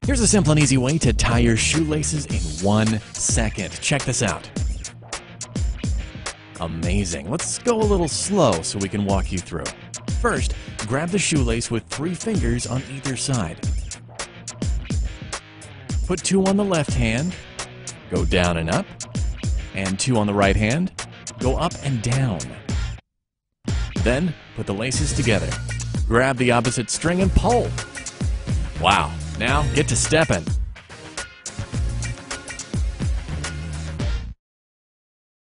Here's a simple and easy way to tie your shoelaces in 1 second. Check this out. Amazing. Let's go a little slow so we can walk you through. First, grab the shoelace with 3 fingers on either side. Put 2 on the left hand, go down and up, and 2 on the right hand, go up and down. Then, put the laces together. Grab the opposite string and pull. Wow, now get to stepping.